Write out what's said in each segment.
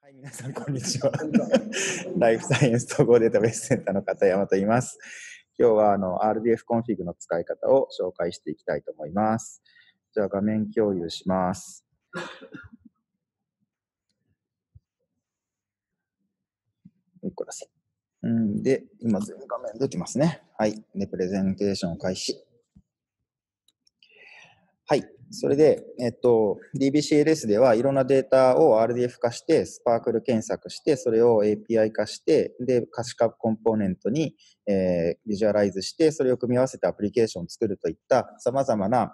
はい、皆さん、こんにちは。ライフサイエンス統合データベースセンターの片山と言います。今日はRDF コンフィグの使い方を紹介していきたいと思います。じゃあ、画面共有します。これで、今、全画面出てますね。はい。で、プレゼンテーション開始。はい。それで、DBCLS ではいろんなデータを RDF 化して、スパークル検索して、それを API 化して、で、可視化コンポーネントに、ビジュアライズして、それを組み合わせてアプリケーションを作るといった様々な、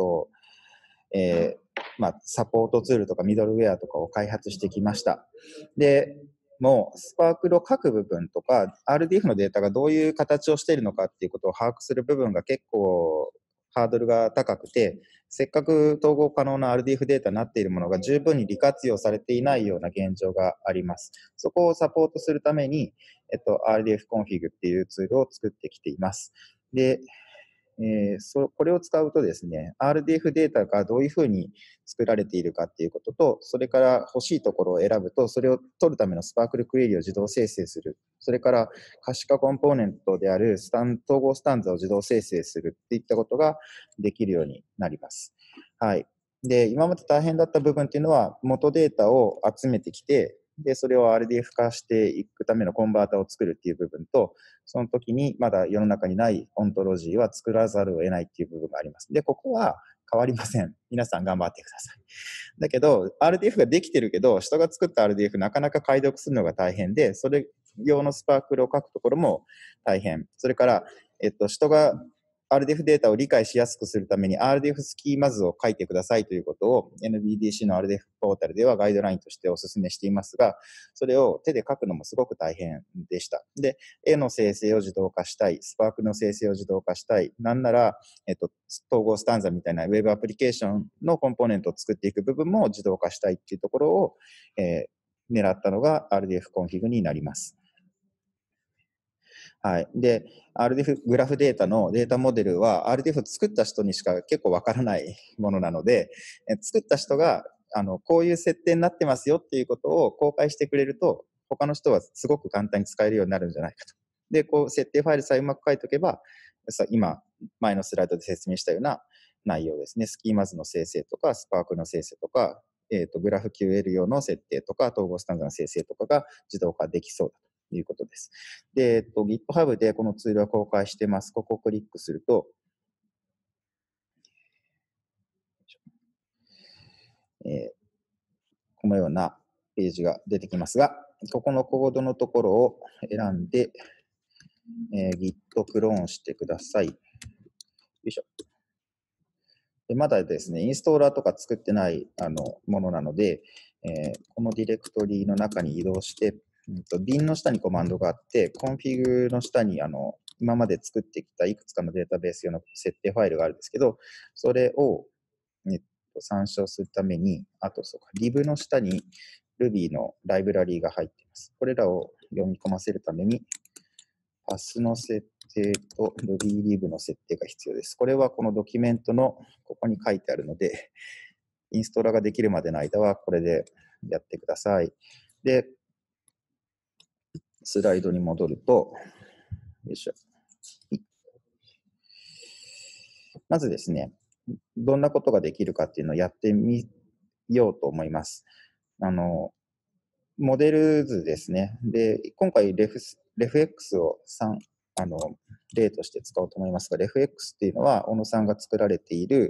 サポートツールとかミドルウェアとかを開発してきました。で、もう、スパークルを書く部分とか、RDF のデータがどういう形をしているのかっていうことを把握する部分が結構ハードルが高くて、せっかく統合可能な RDF データになっているものが十分に利活用されていないような現状があります。そこをサポートするために、RDF コンフィグっていうツールを作ってきています。で、これを使うとですね、RDF データがどういうふうに作られているかっていうことと、それから欲しいところを選ぶと、それを取るためのスパークルクエリを自動生成する。それから可視化コンポーネントである統合スタンザを自動生成するっていったことができるようになります。はい。で、今まで大変だった部分っていうのは、元データを集めてきて、で、それを RDF 化していくためのコンバータを作るっていう部分と、その時にまだ世の中にないオントロジーは作らざるを得ないっていう部分があります。で、ここは変わりません。皆さん頑張ってください。だけど、RDF ができてるけど、人が作った RDF なかなか解読するのが大変で、それ用のスパークルを書くところも大変。それから、人がRDF データを理解しやすくするために RDF スキーマ図を書いてくださいということを NBDC の RDF ポータルではガイドラインとしてお勧めしていますが、それを手で書くのもすごく大変でした。で、絵の生成を自動化したい、スパークの生成を自動化したい、なんなら、統合スタンザみたいなウェブアプリケーションのコンポーネントを作っていく部分も自動化したいっていうところを、狙ったのが RDF コンフィグになります。はい。で、RDF グラフデータのデータモデルは RDF を作った人にしか結構わからないものなので、作った人がこういう設定になってますよっていうことを公開してくれると、他の人はすごく簡単に使えるようになるんじゃないかと。で、設定ファイルさえうまく書いておけば、今、前のスライドで説明したような内容ですね。スキーマ図の生成とか、スパークの生成とか、グラフ QL 用の設定とか、統合スタンダードの生成とかが自動化できそうだということです。で、GitHub でこのツールは公開してます。ここをクリックすると、このようなページが出てきますが、ここのコードのところを選んで、Git クローンしてください。よいしょ。でまだですね、インストーラーとか作ってないものなので、このディレクトリの中に移動して、bin の下にコマンドがあって、コンフィグの下に今まで作ってきたいくつかのデータベース用の設定ファイルがあるんですけど、それを、参照するために、あとそうか、lib の下に Ruby のライブラリーが入っています。これらを読み込ませるために、パスの設定と RubyLib の設定が必要です。これはこのドキュメントのここに書いてあるので、インストーラーができるまでの間はこれでやってください。で、スライドに戻ると、よいしょ。まずですね、どんなことができるかっていうのをやってみようと思います。モデル図ですね。で、今回RefX を例として使おうと思いますが、RefX っていうのは、小野さんが作られている、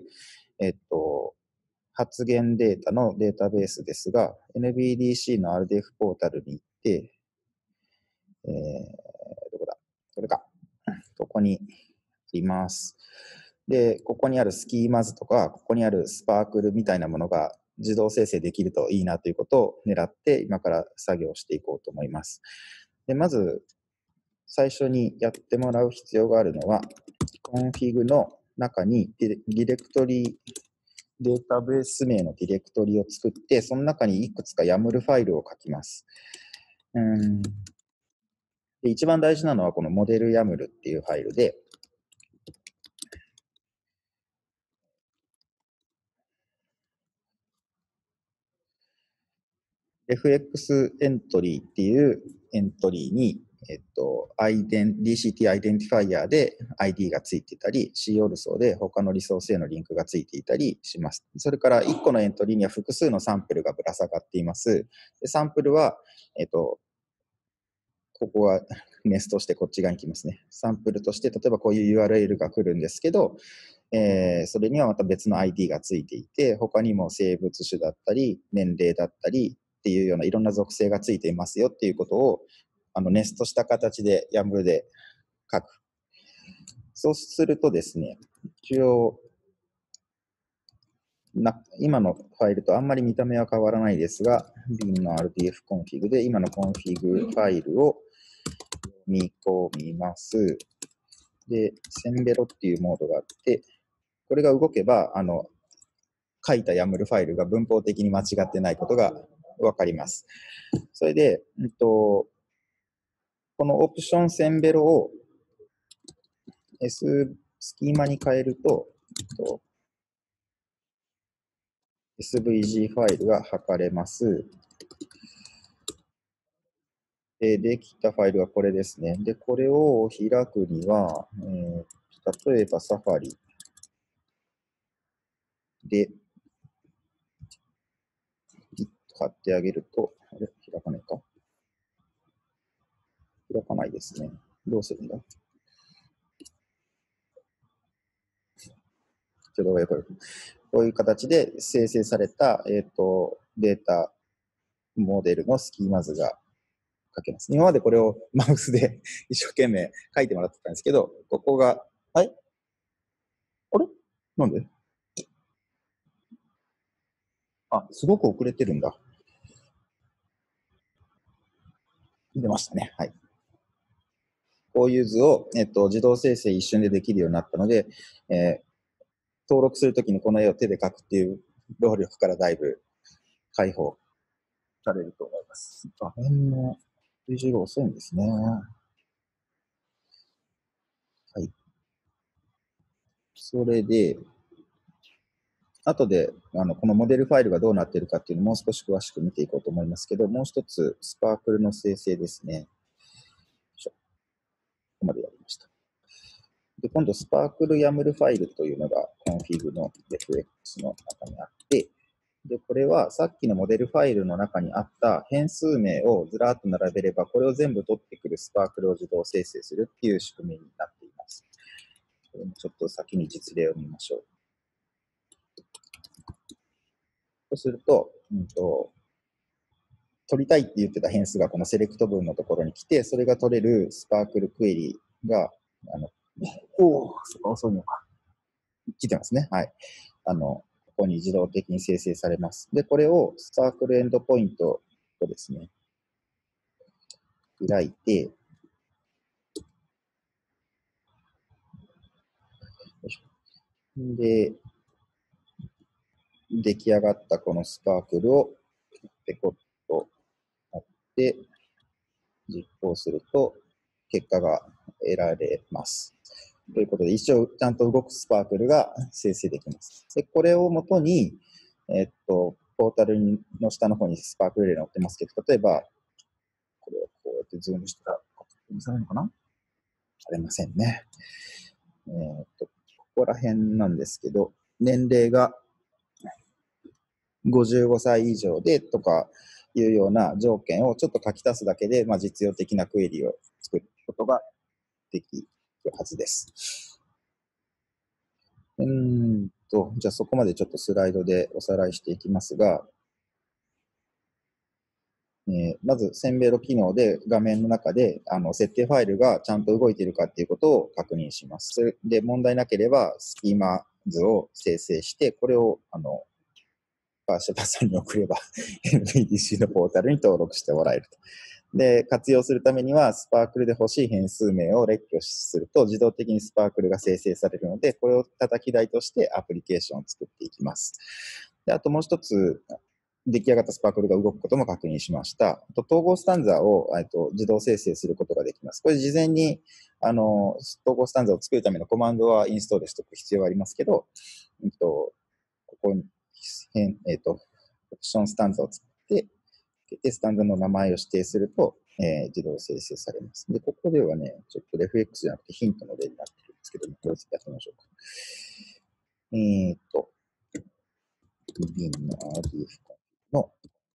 発言データのデータベースですが、NBDC の RDF ポータルに行って、どこだこれか。ここにあります。で、ここにあるスキーマ図とか、ここにあるスパークルみたいなものが自動生成できるといいなということを狙って今から作業していこうと思います。で、まず最初にやってもらう必要があるのは、コンフィグの中にディレクトリデータベース名のディレクトリを作って、その中にいくつか YAML ファイルを書きます。で一番大事なのはこのモデル YAML っていうファイルで、 FX エントリーっていうエントリーに、DCT アイデンティファイアで ID がついていたり、COLSO で他のリソースへのリンクがついていたりします。それから1個のエントリーには複数のサンプルがぶら下がっています。でサンプルは、ここはネストしてこっち側に来ますね。サンプルとして、例えばこういう URL が来るんですけど、それにはまた別の ID がついていて、他にも生物種だったり、年齢だったりっていうようないろんな属性がついていますよっていうことを、ネストした形で YAML で書く。そうするとですね、一応、今のファイルとあんまり見た目は変わらないですが、bin の RDF コンフィグで今のコンフィグファイルを見込みます。で、センベロっていうモードがあって、これが動けば、書いた YAML ファイルが文法的に間違ってないことがわかります。それで、このオプションセンベロを スキーマに変えると、SVG ファイルが測れます。できたファイルはこれですね。で、これを開くには、例えばサファリで、貼ってあげると、あれ開かないか開かないですね。どうするんだちょっとこういう形で生成された、データモデルのスキーマ図が書けます。今までこれをマウスで一生懸命書いてもらってたんですけど、ここが、はい、あれなんですごく遅れてるんだ。出ましたね。はい。こういう図を、自動生成一瞬でできるようになったので、登録するときにこの絵を手で描くっていう労力からだいぶ解放されると思います。画面のページが遅いんですね。はい。それで、後でこのモデルファイルがどうなっているかっていうのをもう少し詳しく見ていこうと思いますけど、もう一つ、スパークルの生成ですね。ここまでやりました。で、今度、スパークル YAML ファイルというのが、コンフィグの FX の中にあって、で、これはさっきのモデルファイルの中にあった変数名をずらっと並べれば、これを全部取ってくるスパークルを自動生成するっていう仕組みになっています。これもちょっと先に実例を見ましょう。そうすると、取りたいって言ってた変数がこのセレクト文のところに来て、それが取れるスパークルクエリが、そこ遅いのか。来てますね。はい。ここに自動的に生成されます。で、これをスパークルエンドポイントをですね、開いて、で、出来上がったこのスパークルをペコッと貼って実行すると結果が得られます。ということで、一応ちゃんと動くスパークルが生成できます。で、これをもとに、ポータルの下の方にスパークルレイ載ってますけど、例えば、これをこうやってズームしたら、確認されるのかなされませんね。ここら辺なんですけど、年齢が55歳以上でとかいうような条件をちょっと書き足すだけで、実用的なクエリを作ることができるはずです。じゃあそこまでちょっとスライドでおさらいしていきますが、まず、センベロ機能で画面の中で設定ファイルがちゃんと動いているかっていうことを確認します。それで、問題なければ、スキーマ図を生成して、これをパーシャパさんに送れば NBDC のポータルに登録してもらえると。で、活用するためには、スパークルで欲しい変数名を列挙すると、自動的にスパークルが生成されるので、これを叩き台としてアプリケーションを作っていきます。で、あともう一つ、出来上がったスパークルが動くことも確認しました。統合スタンザを自動生成することができます。これ事前に統合スタンザを作るためのコマンドはインストールしておく必要はありますけど、ここに、オプションスタンザを作って、 けて、スタンザの名前を指定すると、自動生成されます。で、ここではね、ちょっとレフ X じゃなくてヒントの例になってるんですけども、これやってみましょうか。Ruby の RDF の、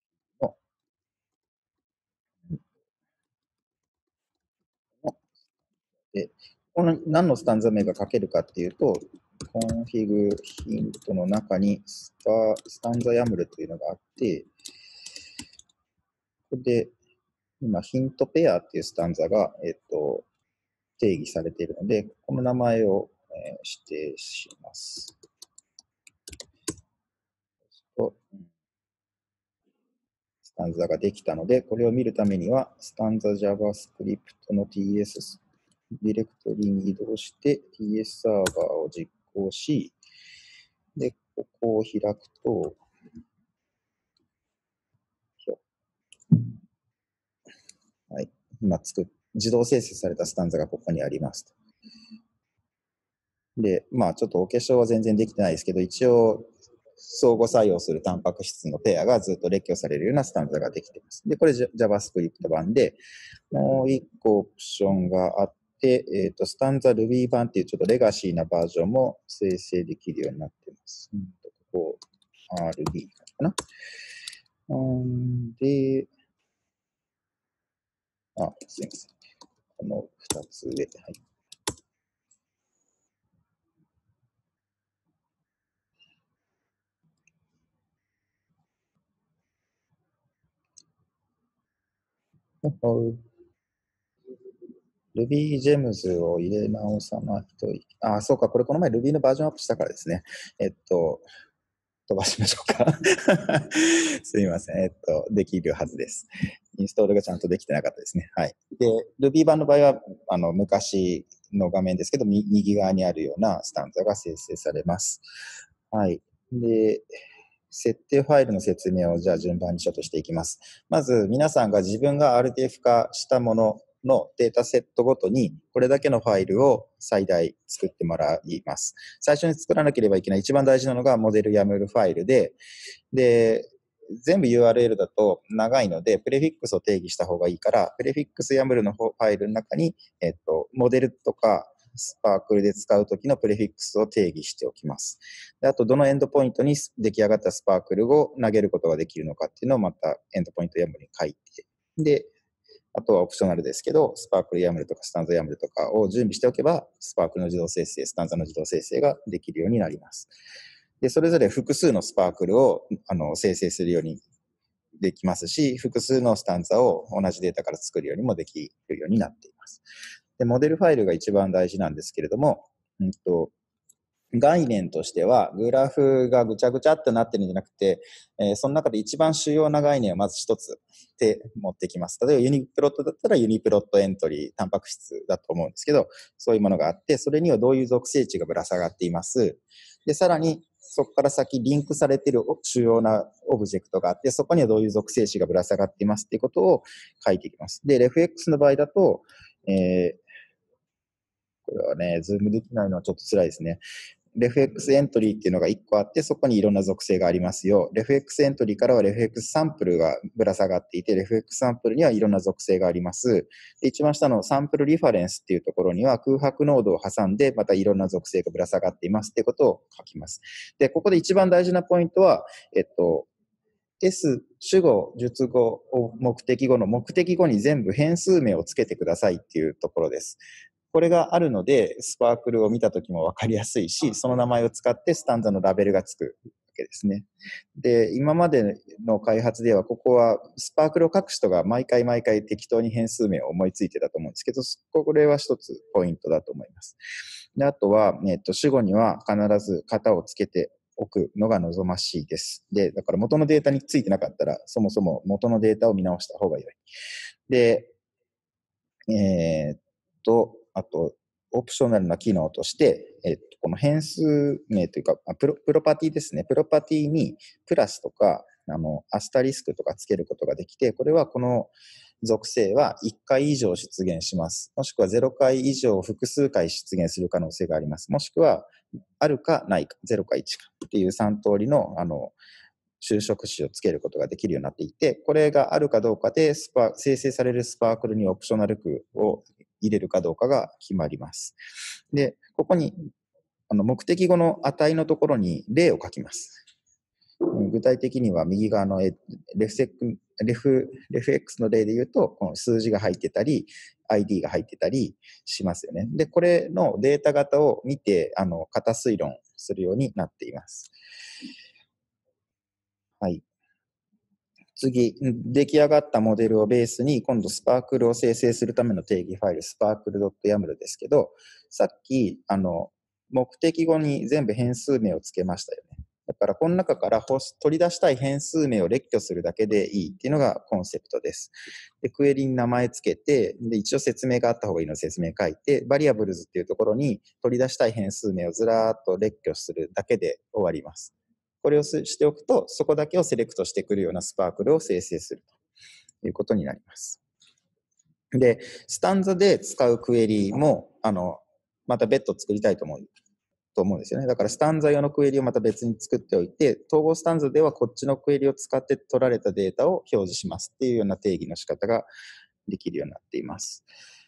で、この何のスタンザ名が書けるかっていうと、コンフィグヒントの中にスタンザヤムルというのがあって、ここで今ヒントペアっていうスタンザが、定義されているので、この名前を、指定します。スタンザができたので、これを見るためには、スタンザ JavaScript の TS ディレクトリに移動して、TS サーバーを実行し、で、ここを開くと、はい、今自動生成されたスタンザがここにあります。で、まあちょっとお化粧は全然できてないですけど、一応相互作用するタンパク質のペアがずっと列挙されるようなスタンザができています。で、これ JavaScript 版で、もう一個オプションがあって、スタンザ Ruby 版っていうちょっとレガシーなバージョンも生成できるようになっています。ここ RB かな。で、すいません。この2つ上。はい。Ruby Gems を入れ直さないとそうか、これこの前 Ruby のバージョンアップしたからですね。飛ばしましょうか。すいません。できるはずです。インストールがちゃんとできてなかったですね。はい。で、Ruby 版の場合は、昔の画面ですけど、右側にあるようなスタンザが生成されます。はい。で、設定ファイルの説明をじゃあ順番にちょっとしていきます。まず皆さんが自分が RTF 化したもののデータセットごとにこれだけのファイルを最大作ってもらいます。最初に作らなければいけない一番大事なのがモデル YAML ファイルで、全部 URL だと長いので、プレフィックスを定義した方がいいから、プレフィックス YAML のファイルの中に、モデルとかスパークルで使うときのプレフィックスを定義しておきます。であと、どのエンドポイントに出来上がったスパークルを投げることができるのかっていうのをまたエンドポイント YAML に書いて、で、あとはオプショナルですけど、スパークル YAML とかスタンザ YAML とかを準備しておけば、スパークルの自動生成、スタンザの自動生成ができるようになります。で、それぞれ複数のスパークルを生成するようにできますし、複数のスタンザを同じデータから作るようにもできるようになっています。で、モデルファイルが一番大事なんですけれども、概念としては、グラフがぐちゃぐちゃっとなってるんじゃなくて、その中で一番主要な概念をまず一つで持ってきます。例えばユニプロットだったらユニプロットエントリー、タンパク質だと思うんですけど、そういうものがあって、それにはどういう属性値がぶら下がっています。で、さらにそこから先リンクされている主要なオブジェクトがあって、そこにはどういう属性値がぶら下がっていますっていうことを書いていきます。で、RefX の場合だと、これはね、ズームできないのはちょっと辛いですね。RefX エントリーっていうのが1個あって、そこにいろんな属性がありますよ。RefX エントリーからは RefX サンプルがぶら下がっていて、RefX サンプルにはいろんな属性があります。で、一番下のサンプルリファレンスっていうところには空白ノードを挟んで、またいろんな属性がぶら下がっていますっていうことを書きます。で、ここで一番大事なポイントは、S、主語、述語、目的語の目的語に全部変数名をつけてくださいっていうところです。これがあるので、スパークルを見たときもわかりやすいし、その名前を使ってスタンザのラベルがつくわけですね。で、今までの開発では、ここはスパークルを書く人が毎回適当に変数名を思いついてたと思うんですけど、これは一つポイントだと思います。で、あとは、主語には必ず型をつけておくのが望ましいです。で、だから元のデータについてなかったら、そもそも元のデータを見直した方が良い。で、あと、オプショナルな機能として、この変数名というか、プロパティですね。プロパティにプラスとか、アスタリスクとかつけることができて、これはこの属性は1回以上出現します。もしくは0回以上複数回出現する可能性があります。もしくは、あるかないか、0か1かっていう3通りの、 修飾詞をつけることができるようになっていて、これがあるかどうかで生成されるスパークルにオプショナル句を入れるかどうかが決まります。で、ここに目的語の値のところに例を書きます。具体的には右側のレフ X の例で言うと、この数字が入ってたり、ID が入ってたりしますよね。で、これのデータ型を見て、型推論するようになっています。はい。次、出来上がったモデルをベースに、今度スパークルを生成するための定義ファイル、sparkle.yaml ですけど、さっき、目的語に全部変数名をつけましたよね。だから、この中から取り出したい変数名を列挙するだけでいいっていうのがコンセプトです。で、クエリに名前つけて、で、一応説明があった方がいいので説明書いて、バリアブルズっていうところに取り出したい変数名をずらーっと列挙するだけで終わります。これをしておくと、そこだけをセレクトしてくるようなスパークルを生成するということになります。で、スタンザで使うクエリも、また別途作りたいと思うんですよね。だからスタンザ用のクエリをまた別に作っておいて、統合スタンザではこっちのクエリを使って取られたデータを表示しますっていうような定義の仕方ができるようになっています。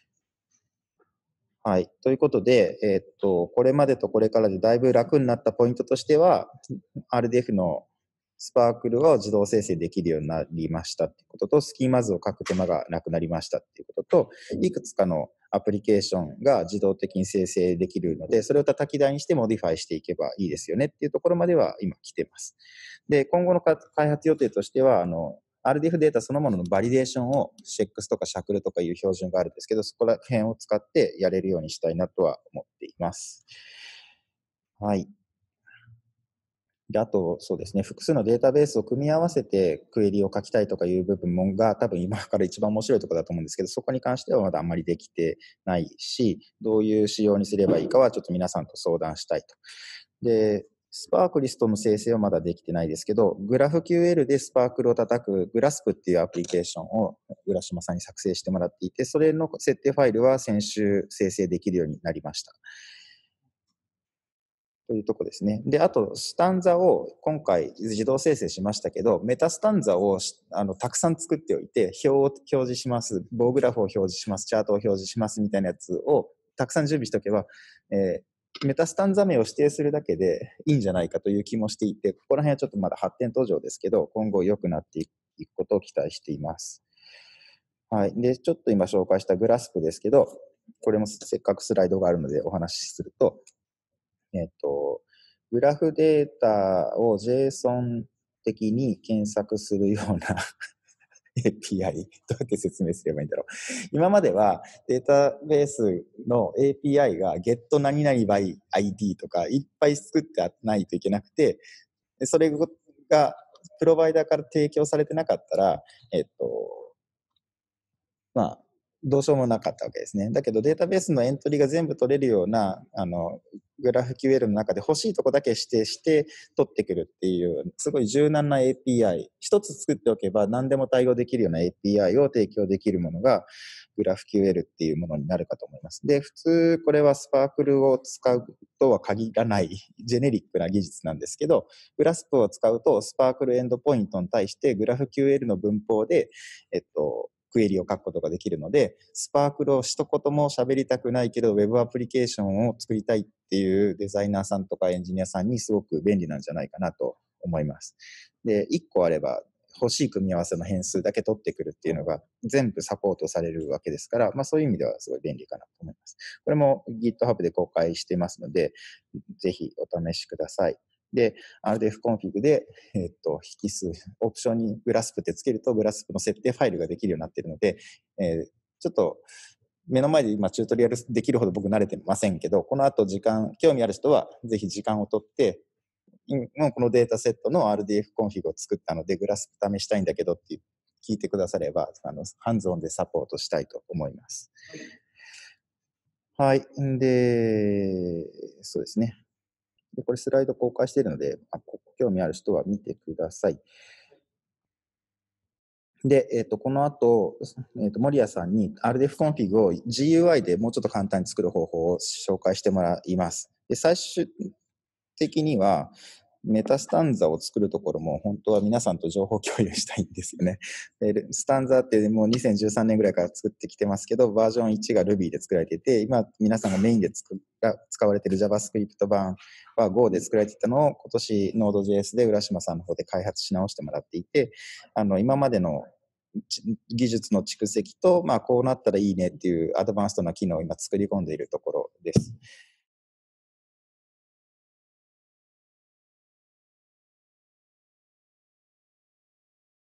はい。ということで、これまでとこれからでだいぶ楽になったポイントとしては、RDF のスパークルを自動生成できるようになりましたっていうことと、スキーマ図を書く手間がなくなりましたっていうことと、いくつかのアプリケーションが自動的に生成できるので、それを叩き台にしてモディファイしていけばいいですよねっていうところまでは今来てます。で、今後の開発予定としては、RDF データそのもののバリデーションを SHEX とか SHACL とかいう標準があるんですけど、そこら辺を使ってやれるようにしたいなとは思っています。はい。で、あと、そうですね、複数のデータベースを組み合わせてクエリを書きたいとかいう部分が多分今から一番面白いところだと思うんですけど、そこに関してはまだあんまりできてないし、どういう仕様にすればいいかはちょっと皆さんと相談したいと。で、スパークリストの生成はまだできてないですけど、グラフ QL でスパークルを叩くグラスプっていうアプリケーションを浦島さんに作成してもらっていて、それの設定ファイルは先週生成できるようになりました。というとこですね。で、あと、スタンザを今回自動生成しましたけど、メタスタンザをたくさん作っておいて、表を表示します、棒グラフを表示します、チャートを表示しますみたいなやつをたくさん準備しておけば、メタスタンザ名を指定するだけでいいんじゃないかという気もしていて、ここら辺はちょっとまだ発展途上ですけど、今後良くなっていくことを期待しています。はい。で、ちょっと今紹介したグラスプですけど、これもせっかくスライドがあるのでお話しすると、グラフデータを JSON 的に検索するようなAPI、どうやって説明すればいいんだろう。今まではデータベースの API が get 何々 by ID とかいっぱい作ってないといけなくて、それがプロバイダーから提供されてなかったら、まあ、どうしようもなかったわけですね。だけどデータベースのエントリーが全部取れるような、グラフ QL の中で欲しいとこだけ指定して取ってくるっていう、すごい柔軟な API、一つ作っておけば何でも対応できるような API を提供できるものが、グラフ QL っていうものになるかと思います。で、普通これはスパークルを使うとは限らないジェネリックな技術なんですけど、グラスプを使うとスパークルエンドポイントに対してグラフ QL の文法で、クエリを書くことができるので、スパークルを一言も喋りたくないけど、ウェブアプリケーションを作りたいっていうデザイナーさんとかエンジニアさんにすごく便利なんじゃないかなと思います。で、1個あれば欲しい組み合わせの変数だけ取ってくるっていうのが全部サポートされるわけですから、まあそういう意味ではすごい便利かなと思います。これも GitHub で公開していますので、ぜひお試しください。で、RDF コンフィグで、引数、オプションにグラスプってつけると、グラスプの設定ファイルができるようになっているので、ちょっと目の前で今チュートリアルできるほど僕慣れてませんけど、この後興味ある人はぜひ時間をとって、もうこのデータセットの RDF コンフィグを作ったので、グラスプ試したいんだけどって聞いてくだされば、ハンズオンでサポートしたいと思います。はい。で、そうですね。で、これスライド公開しているので、興味ある人は見てください。で、この後、森谷さんに RDF コンフィグを GUI でもうちょっと簡単に作る方法を紹介してもらいます。で、最終的には、 メタスタンザを作るところも本当は皆さんと情報共有したいんですよね。でスタンザってもう2013年ぐらいから作ってきてますけど、バージョン1が Ruby で作られていて、今皆さんがメインで使われている JavaScript 版は Go で作られていたのを今年 Node.js で浦島さんの方で開発し直してもらっていて、今までの技術の蓄積と、こうなったらいいねっていうアドバンストな機能を今作り込んでいるところです。